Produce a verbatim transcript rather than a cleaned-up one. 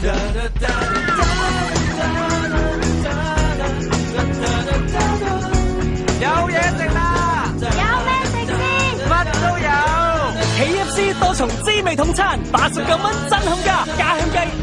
有嘢食啦！ 有咩食先？ 乜都有。 K F C 多重滋味統餐，八十九蚊真空價，家鄉雞